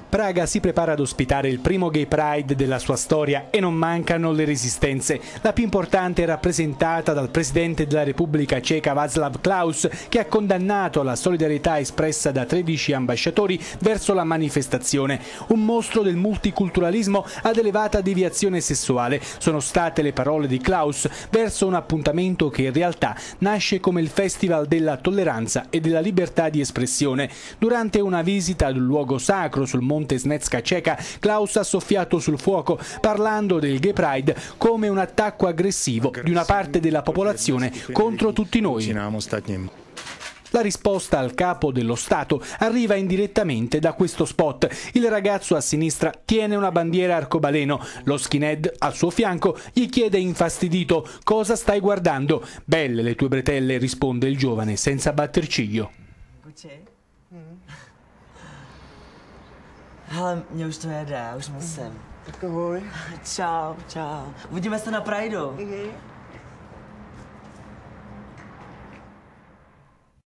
Praga si prepara ad ospitare il primo Gay Pride della sua storia e non mancano le resistenze. La più importante è rappresentata dal presidente della Repubblica Ceca Václav Klaus, che ha condannato la solidarietà espressa da 13 ambasciatori verso la manifestazione. Un mostro del multiculturalismo ad elevata deviazione sessuale. Sono state le parole di Klaus verso un appuntamento che in realtà nasce come il Festival della tolleranza e della libertà di espressione. Durante una visita ad un luogo sacro sul monte Snezka ceca, Klaus ha soffiato sul fuoco, parlando del Gay Pride come un attacco aggressivo di una parte della popolazione contro tutti noi. La risposta al capo dello Stato arriva indirettamente da questo spot. Il ragazzo a sinistra tiene una bandiera arcobaleno. Lo skinhead al suo fianco gli chiede infastidito: «Cosa stai guardando?» «Belle le tue bretelle», risponde il giovane senza batter ciglio. Ale mě už to jede, už musím. Tak ahoj. Čau, čau. Uvidíme se na Prideu.